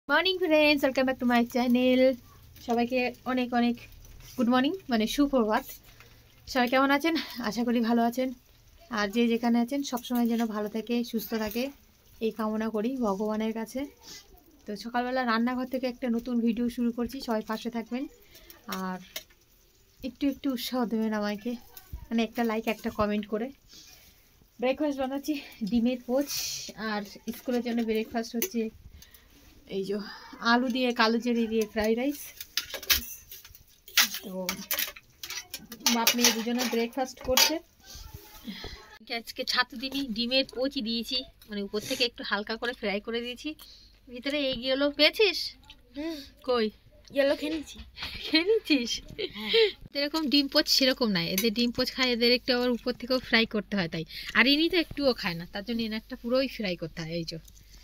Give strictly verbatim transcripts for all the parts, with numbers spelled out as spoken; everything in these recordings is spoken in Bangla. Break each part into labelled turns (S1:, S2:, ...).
S1: Morning friends, welcome back to my channel. সবাইকে অনেক অনেক গুড মর্নিং, মানে সুপ্রভাত। সবাই কেমন আছেন? আশা করি ভালো আছেন। আর যে যেখানে আছেন সবসময় যেন ভালো থাকে, সুস্থ থাকে, এই কামনা করি ভগবানের কাছে। তো সকালবেলা রান্নাঘর থেকে একটা নতুন ভিডিও শুরু করছি, সবাই পাশে থাকবেন আর একটু একটু উৎসাহ দেবেন আমাকে, মানে একটা লাইক একটা কমেন্ট করে। ব্রেকফাস্ট বানাচ্ছি ডিমের পোচ, আর স্কুলের জন্য ব্রেকফাস্ট হচ্ছে এই যে আলু দিয়ে কালো জিরে দিয়ে ফ্রাইড রাইস। তো বাপ মেয়ে দুজনে ব্রেকফাস্ট করছে। আজকে ছাতু দিনই ডিমের পোচি দিয়েছি, মানে উপর থেকে একটু হালকা করে ফ্রাই করে দিয়েছি। ভিতরে এইগুলো পেয়েছিস? কই ইয়েলো খেয়ে নিচ্ছি। খেয়ে নিচ্ছিস? এরকম ডিম পোচ সেরকম নাই, এদের ডিম পোচ খায়, এদের একটু আবার উপর থেকেও ফ্রাই করতে হয়, তাই। আর ইনি তো একটুও খায় না, তার জন্য এনে একটা পুরোই ফ্রাই করতে হয়। এই যে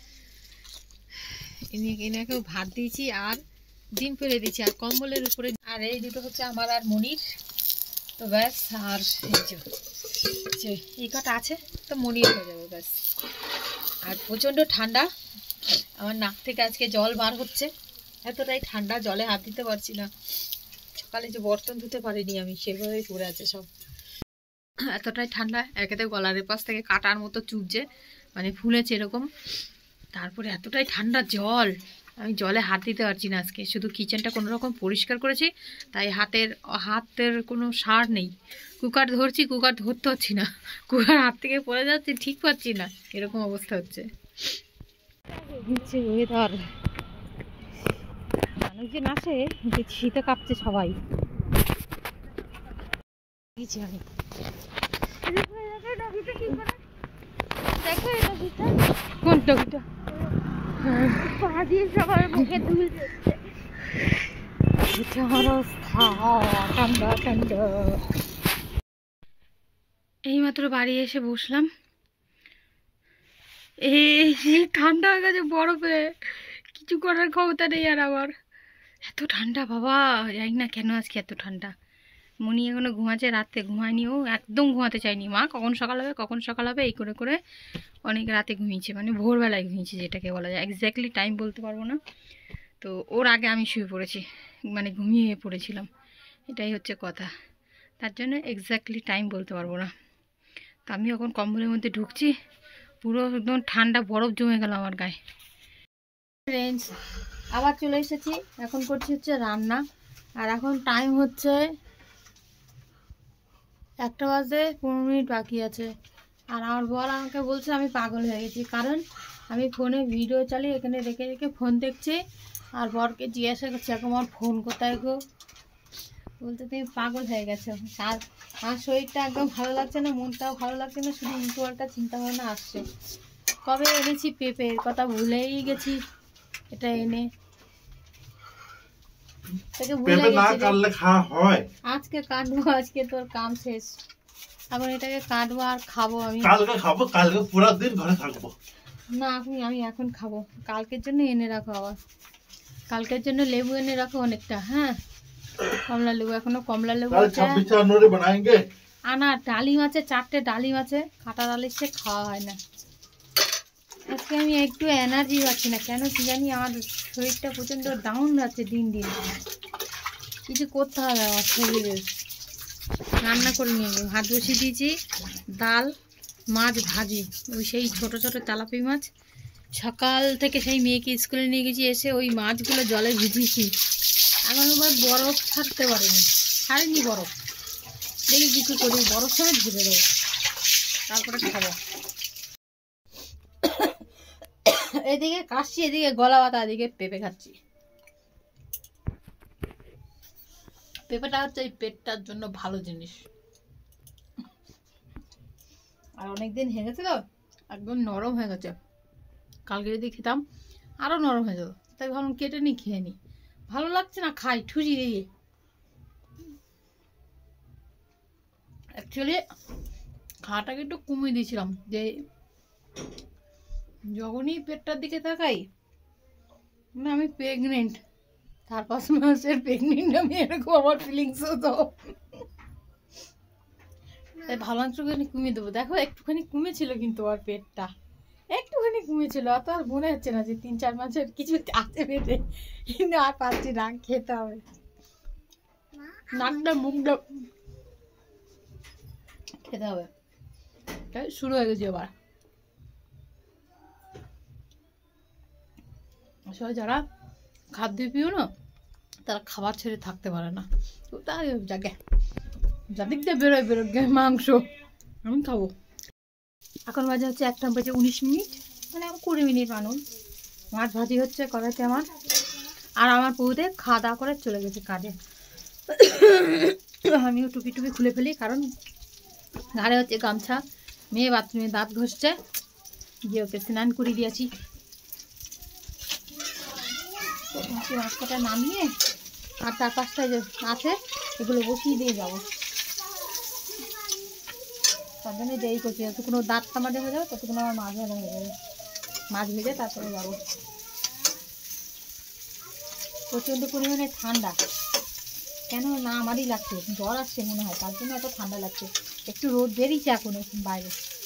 S1: এনাকেও ভাত দিয়েছি আর ডিম পেড়ে দিয়েছি আর কম্বলের উপরে। আর এই দুটো হচ্ছে আমার আর মনির। তো ব্যাস, আর এই এই কটা আছে তো মনির হয়ে যাবে ব্যাস। আর প্রচণ্ড ঠান্ডা, আমার নাক থেকে আজকে জল বার হচ্ছে, এতটাই ঠান্ডা, জলে হাত দিতে পারছি না। সকালে যে বর্তন ধুতে পারিনি আমি, সেভাবেই পড়ে আছে সব। এতটাই ঠান্ডা, একেতে গলার পাশ থেকে কাটার মতো চুপছে, মানে ফুলেছে এরকম। তারপরে এতটাই ঠান্ডা জল, আমি জলে হাত দিতে পারছি না আজকে। শুধু কিচেনটা কোনো রকম পরিষ্কার করেছি, তাই হাতের হাতের কোনো সার নেই। কুকার ধরছি, কুকার ধরতে হচ্ছি না, কুকার হাত থেকে পড়ে যাচ্ছে, ঠিক পাচ্ছি না, এরকম অবস্থা হচ্ছে। ওয়েদার মানুষজন আসে, যে শীতে কাঁপছে সবাই। কোনটা কোনটা এইমাত্র বাড়ি এসে বসলাম, এই ঠান্ডা হয়ে গেছে বরফে, কিছু করার ক্ষমতা নেই। আর আবার এত ঠান্ডা বাবা, জানি না কেন আজকে এত ঠান্ডা। মনি এখনো ঘুমাচ্ছে, রাতে ঘুমায়নি, ও একদম ঘুমাতে চায়নি। মা কখন সকাল হবে কখন সকাল হবে এই করে করে অনেক রাতে ঘুমিয়েছে, মানে ভোরবেলায় ঘুমিয়েছে, যেটাকে বলা যায়। এক্স্যাক্টলি টাইম বলতে পারবো না। তো ওর আগে আমি শুয়ে পড়েছি, মানে ঘুমিয়ে পড়েছিলাম, এটাই হচ্ছে কথা। তার জন্য এক্স্যাক্টলি টাইম বলতে পারবো না। তো আমি এখন কম্বলের মধ্যে ঢুকছি, পুরো একদম ঠান্ডা বরফ জমে গেল আমার গায়ে। ফ্রেন্ডস, আবার চলে এসেছি, এখন করছি হচ্ছে রান্না। আর এখন টাইম হচ্ছে একটা বাজে পনেরো মিনিট বাকি আছে। আর আমার বর আমাকে বলছে আমি পাগল হয়ে গেছি, কারণ আমি ফোনে ভিডিও চালিয়ে এখানে রেখে রেখে ফোন দেখছি। আর বরকে জিজ্ঞাসা করছি এখন আমার ফোন কোথায় গো, বলতে তুমি পাগল হয়ে গেছো। আর আমার শরীরটা একদম ভালো লাগছে না, মনটাও ভালো লাগছে না, শুধু উল্টো পাল্টা চিন্তা ভাবনা আসছে। কবে এনেছি পেঁপে, এর কথা ভুলেই গেছি, এটা এনে আজকে কাটবো, আজকে তোর কাম শেষ, এখন এটাকে কাটবো আর খাবো। আমি কালকে খাবো, কালকে পুরো দিন ঘরে থাকবো না। আপনি আমি এখন খাবো, কালকের জন্য এনে রাখো, আবার কালকের জন্য লেবু এনে রাখো অনেকটা। হ্যাঁ, কমলা লেবু, এখনো কমলা লেবু আনা। ডালিম আছে, চারটে ডালিম আছে, কাঁটা ডালিম সে খাওয়া হয় না। আজকে আমি একটু এনার্জি পাচ্ছি না, কেন কি জানি, আমার শরীরটা প্রচণ্ড ডাউন যাচ্ছে দিন দিন। কিছু করতে হবে আমার শরীরে। রান্না করে নিয়ে ভাত বসিয়ে দিয়েছি, ডাল, মাছ ভাজি, ওই সেই ছোট ছোট তেলাপি মাছ। সকাল থেকে সেই মেয়েকে স্কুলে নিয়ে গেছি, এসে ওই মাছগুলো জলে ভিজিয়েছি, এখন আবার বরফ ছাড়তে পারিনি, ছাড়েনি বরফ। দেখি কিছু করি, বরফ সমেত ভেজে দেবো, তারপরে খাবো। এদিকে কাশছি, এদিকে গলা ব্যথা, এদিকে পেঁপে খাচ্ছি। পেঁপেটা হচ্ছে এই পেটটার জন্য ভালো জিনিস। আর অনেকদিন হয়ে গেছে তো, একদম নরম হয়ে গেছে। কালকে যদি খেতাম আরো নরম হয়ে যেত, তাই ভাবলাম কেটে নি খেয়ে নি। ভালো লাগছে না, খাই ঠুজি দিয়ে। অ্যাকচুয়ালি খাওয়াটাকে একটু কমিয়ে দিয়েছিলাম, যে যখনই পেটটার দিকে তাকাই মানে আমি প্রেগনেন্ট, চার পাঁচ মাসের প্রেগনেন্ট আমি, এরকম আমার ফিলিংস হতো। তাই ভালো একটুখানি কমিয়ে দেবো। দেখো একটুখানি কমেছিল কিন্তু আর পেটটা একটুখানি ঘুমিয়েছিল, অত আর মনে হচ্ছে না যে তিন চার মাসের কিছু আছে পেটে, কিন্তু আর পাচ্ছি না, খেতে হবে। নাকটা মুখটা খেতে হবে, শুরু হয়ে গেছে এবার। আসলে যারা খাদ্য প্রিয় না তারা খাবার ছেড়ে থাকতে পারে না, তো তাই যাকে যাদিক দিয়ে বেরোয় বেরোয় মাংস আমি খাবো। এখন বাজে হচ্ছে একটা বাজে উনিশ মিনিট, মানে কুড়ি মিনিট মানুষ। মাছ ভাজি হচ্ছে কড়াইতে আমার, আর আমার বউতে খাওয়া দাওয়া করে চলে গেছে কাজে। আমিও টুপি টুপি খুলে ফেলি, কারণ ঘাড়ে হচ্ছে গামছা, মেয়ে বাথরুমে দাঁত ঘষছে, গিয়ে ওকে স্নান করে দিয়েছি। মাছ কটা নামিয়ে আর চার পাঁচটা যে আছে এগুলো বসিয়ে দিয়ে যাবো, তার জন্য দেরি করছি। যতক্ষণ দাঁতটা মাঝে হয়ে যাবে ততক্ষণ আমার মাছ ভাজা হয়ে যাবে, মাছ ভেজে তারপরে যাবো। প্রচণ্ড পরিমাণে ঠান্ডা, কেন না আমারই লাগছে, জ্বর আসছে মনে হয়, তার জন্য এত ঠান্ডা লাগছে। একটু রোদ বেরিয়েছে এখন বাইরে।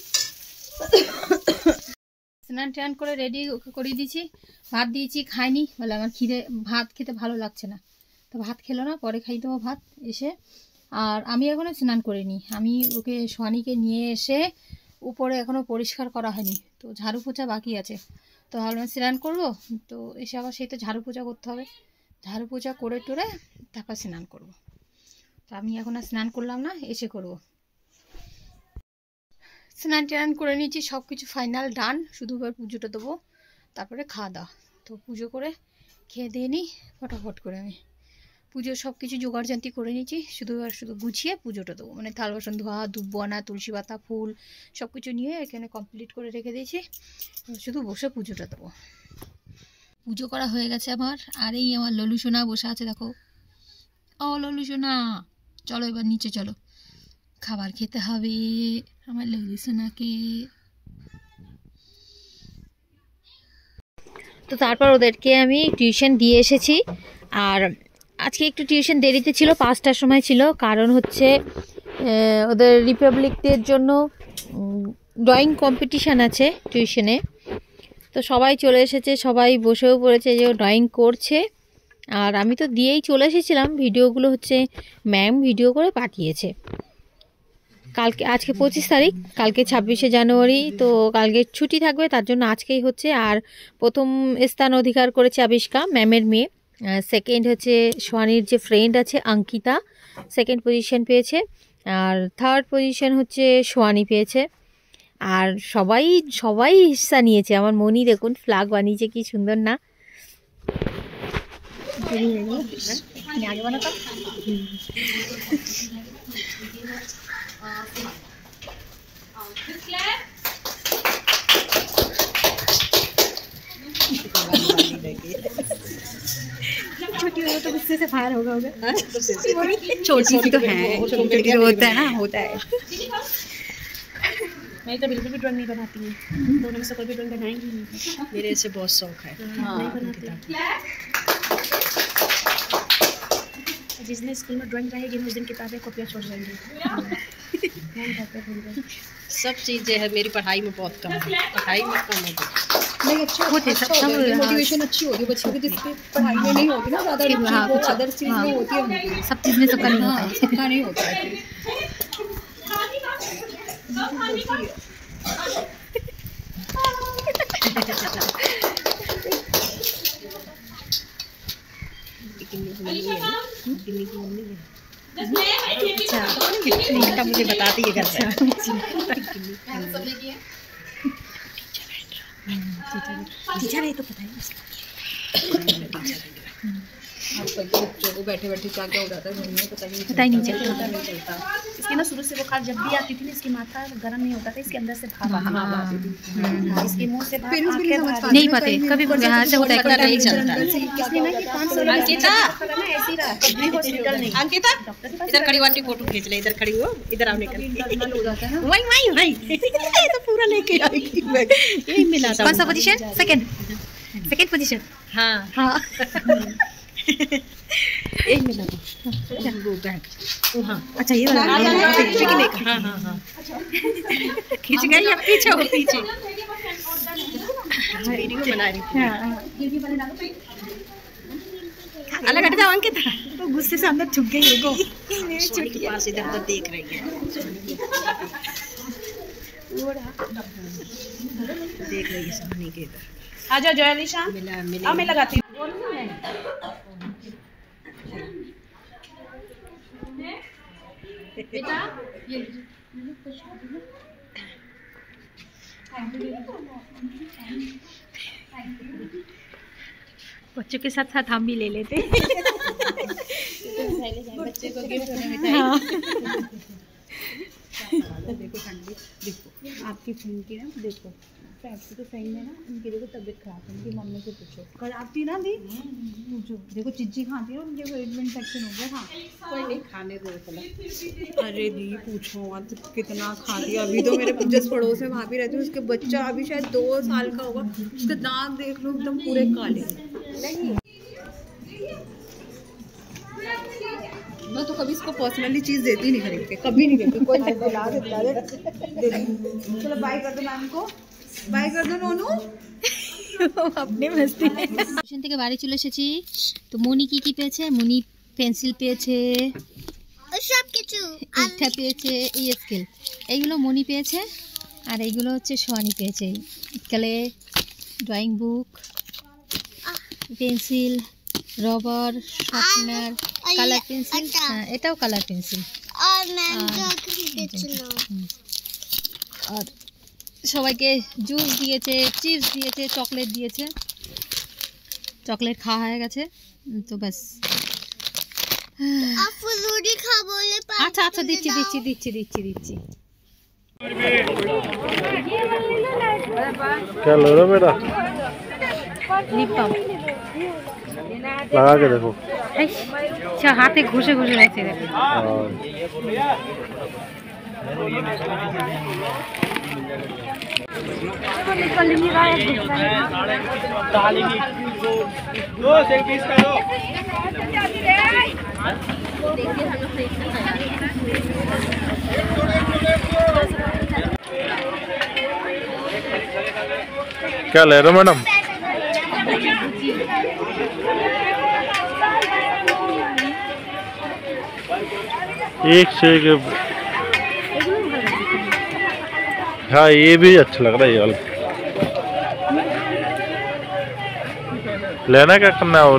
S1: স্নান টান করে রেডি করে দিয়েছি, ভাত দিয়েছি, খাইনি, বলে আমার খিদে, ভাত খেতে ভালো লাগছে না, তো ভাত খেলো না, পরে খাই দেবো ভাত এসে। আর আমি এখনও স্নান করিনি, আমি ওকে সোয়ানিকে নিয়ে এসে উপরে এখনও পরিষ্কার করা হয়নি, তো ঝাড়ু পোছা বাকি আছে। তো ভাবলাম স্নান করবো, তো এসে আবার সেই তো ঝাড়ু পোছা করতে হবে, ঝাড়ু পোছা করে টোরে তারপর স্নান করব। তো আমি এখন আর স্নান করলাম না, এসে করব। স্নান টান করে নিয়েছি, সব কিছু ফাইনাল ডান, শুধু এবার পুজোটা দেবো, তারপরে খাওয়া দাওয়া। তো পুজো করে খেয়ে দিয়ে নিই ফটাফট করে, আমি পুজোর সব কিছু জোগাড়জান্তি করে নিয়েছি, শুধু আর শুধু গুছিয়ে পুজোটা দেবো, মানে থাল বাসন ধোয়া, ধূপ আনা, তুলসী পাতা, ফুল সব কিছু নিয়ে এখানে কমপ্লিট করে রেখে দিয়েছি, শুধু বসে পুজোটা দেবো। পুজো করা হয়ে গেছে আমার, আর এই আমার ললু সোনা বসে আছে, দেখো। ও ললু সোনা, চলো এবার নিচে চলো, খাবার খেতে হবে আমার ললু সোনাকে। তো তারপর ওদেরকে আমি টিউশন দিয়ে এসেছি, আর আজকে একটু টিউশন দেরিতে ছিল, পাঁচটার সময় ছিল, কারণ হচ্ছে ওদের রিপাবলিক ডের জন্য ড্রয়িং কম্পিটিশান আছে টিউশনে। তো সবাই চলে এসেছে, সবাই বসেও পড়েছে, যে ড্রয়িং করছে, আর আমি তো দিয়েই চলে এসেছিলাম। ভিডিওগুলো হচ্ছে ম্যাম ভিডিও করে পাঠিয়েছে। কালকে, আজকে পঁচিশ তারিখ, কালকে ছাব্বিশে জানুয়ারি, তো কালকে ছুটি থাকবে, তার জন্য আজকেই হচ্ছে। আর প্রথম স্থান অধিকার করেছে আবিষ্কা, ম্যামের মেয়ে। সেকেন্ড হচ্ছে সোয়ানির যে ফ্রেন্ড আছে অঙ্কিতা, সেকেন্ড পজিশন পেয়েছে। আর থার্ড পজিশন হচ্ছে সোয়ানি পেয়েছে। আর সবাই সবাই হিস্সা নিয়েছে। আমার মনি দেখুন ফ্ল্যাগ বানিয়েছে, কি সুন্দর না। আগে বানাতাম छोटी हो तो गुस्से से फायर होगा होगा छोटी सी तो है, छोटी होता है ना, होता है। मैं तो बिल्कुल भी ड्राइंग नहीं बनाती हूँ, दोनों में से कोई भी ड्राइंग बनाएंगी नहीं, मेरे ऐसे बहुत शौक है। हाँ, नहीं बनाती। जिस दिन स्कूल में ड्राइंग रहेगी उस दिन किताबें कॉपियाँ छोड़ जाएंगी। सब चीज़ें है, मेरी पढ़ाई में बहुत कम है, पढ़ाई में कम है। नहीं अच्छा होते सब सब मोटिवेशन अच्छी होगी बच्चों की, जिसकी पढ़ाई में नहीं होगी ना ज़्यादा, कुछ अदर चीज़ में होती है, सब चीज़ में सबका नहीं होता है, सबका नहीं होता है। अच्छा कितना मुझे बता दिएगा। टीचर है तो पता है बच्चों को बैठे बैठे क्या क्या हो जाता है पता नहीं पता ही नहीं चलता नहीं चलता। इसकी ना शुरू से बुखार जब भी आती थी ना, इसकी माथा गर्म नहीं होता था, इसके अंदर से भाप आती थी, इसके मुंह से नहीं पाते कभी यहाँ से होता है, नहीं चलता। इसलिए ना कि पाँच सौ अंकिता ऐसी रहा, कभी हॉस्पिटल नहीं। अंकिता इधर खड़ी वाली फोटो खींच ले, इधर खड़ी हो, इधर आओ निकल हो जाता है। वही वही वही तो पूरा लेके आएगी, यही मिला था। कौन सा पोजीशन? Second second position. हाँ हाँ एक मिला था वो बैग। हाँ अच्छा ये वाला हाँ हाँ हाँ खींच गई, अब पीछे हो पीछे
S2: वीडियो बना रही थी।
S1: हाँ
S2: अलग हट जाओ अंकित,
S1: तो गुस्से से अंदर छुप गई देखो।
S2: मेरी छोटी पास इधर उधर देख रही है, देख रही है सोनी के इधर। आ जाओ जयलिशा, मिला मिला मैं लगाती हूँ।
S1: बेटा ये बच्चों के साथ साथ हम भी ले लेते।
S2: बच्चे को गिफ्ट होने में हाँ। देखो ठंडी, देखो आपकी फ्रेंड की ना, देखो आपकी तो फ्रेंड है ना, उनकी देखो तबीयत खराब है, उनकी मम्मी से पूछो। कल आती ना दी, पूछो देखो चिज्जी खाती है, उनके को इन्फेक्शन हो गया। हाँ कोई नहीं, खाने दो चला। अरे दी पूछो मत कितना खाती है। अभी तो मेरे जस्ट पड़ोस में वहाँ भी रहती है, उसके बच्चा अभी शायद दो साल का होगा, उसके दांत देख लो एकदम पूरे काले। नहीं मैं तो कभी इसको पर्सनली चीज़ देती नहीं खरीद के, कभी नहीं देती, कोई दिला देता है। चलो बाय कर दो मैम को, बाय कर दो नोनू।
S1: अपनी मस्ती টিউশন থেকে বাড়ি চলে এসেছি। তো মনি কি কি পেয়েছে? মনি পেন্সিল পেয়েছে, সব কিছু ইটা পেয়েছে, এই স্কেল এইগুলো মনি পেয়েছে, আর এইগুলো হচ্ছে সোয়ানি পেয়েছে। কালে drawing book, pencil, rubber, sharpener, colour pencil, হ্যাঁ এটাও কালার পেন্সিল। আর সবাইকে জুস দিয়েছে, চিপস দিয়েছে, চকলেট দিয়েছে। চকলেট খাওয়া হয়ে গেছে তো ব্যাস। আচ্ছা আচ্ছা দিচ্ছি দিচ্ছি দিচ্ছি দিচ্ছি দিচ্ছি
S3: क्या लो रहा बेटा?
S1: लिप बाम
S3: लगा के देखो।
S1: अच्छा हाथे घुसे घुसे रहते देखो।
S3: क्या ले रहे हो मैडम? एक से एक। हाँ ये भी अच्छा लग रहा है ये वाला। लेना क्या करना है? और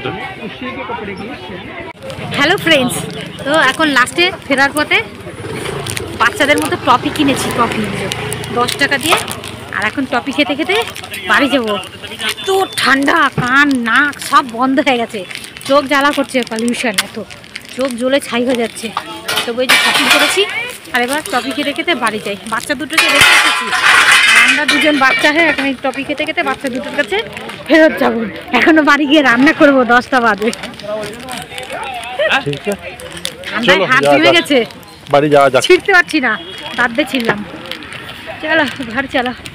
S1: হ্যালো ফ্রেন্ডস, তো এখন লাস্টে ফেরার পথে বাচ্চাদের মতো টপি কিনেছি, টপি দশ টাকা দিয়ে। আর এখন টপি খেতে খেতে বাড়ি যাবো। এত ঠান্ডা, কান নাক সব বন্ধ হয়ে গেছে, চোখ জ্বালা করছে, পলিউশন এত, চোখ জ্বলে ছাই হয়ে যাচ্ছে। তো ওই যে শপিং করেছি, আর এবার টপি খেতে খেতে বাড়ি যাই। বাচ্চা দুটোকে রেখে এসেছি, আর আমরা দুজন বাচ্চা হয়ে এখন এই টপি খেতে খেতে বাচ্চা দুটোর কাছে ফেরত যাবো। এখনো বাড়ি গিয়ে রান্না করবো, দশটা বাজে।
S3: ठीक है
S1: ঠান্ডায় হাত জমে গেছে,
S3: বাড়ি যাওয়া যাক।
S1: ছিঁড়তে পারছি না, দাঁত দিয়ে ছিঁড়লাম। চলো ঘর চলো।